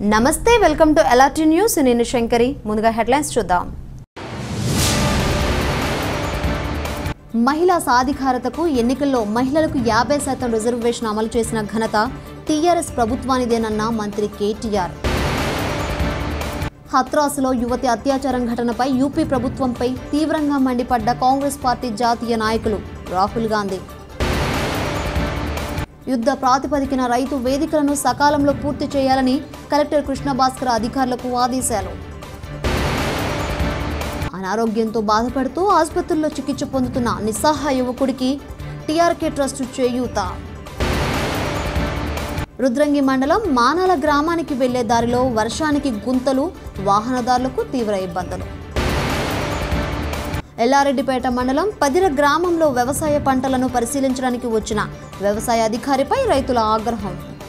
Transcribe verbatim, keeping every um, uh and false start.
నమస్తే welcome to LRT news నేను శంకరి ముందుగా హెడ్లైన్స్ చూద్దాం మహిళా సాధికారతకు ఎన్నికల్లో మహిళలకు యాభై శాతం రిజర్వేషన్ అమలు చేసిన ఘనత టీఆర్ఎస్ ప్రభుత్వానిదేనన్న మంత్రి కేటీఆర్ హత్రాసులో యువతి అత్యాచారం ఘటనపై యూపీ ప్రభుత్వంపై తీవ్రంగా మండిపడ్డ కాంగ్రెస్ పార్టీ జాతీయ నాయకులు రాహుల్ గాంధీ యుద్ధ ప్రాతిపదికన రైతు వేదికలను సకాలంలో పూర్తి చేయాలని కలెక్టర్ కృష్ణ భాస్కర్ అధికారులకు ఆదేశాలు అనారోగ్యంతో బాధపడుతూ ఆసుపత్రుల్లో చికిత్స పొందుతున్న నిస్సహాయ యువకుడికి టీఆర్కే ట్రస్ట్ చేయూత రుద్రంగి మండలం మానాల గ్రామానికి వెళ్లే దారిలో వర్షానికి గుంతలు వాహనదారులకు తీవ్ర ఇబ్బందులు ఎల్లారెడ్డిపేట మండలం పదిర గ్రామంలో వ్యవసాయ పంటలను పరిశీలించడానికి వచ్చిన వ్యవసాయ అధికారిపై రైతుల ఆగ్రహం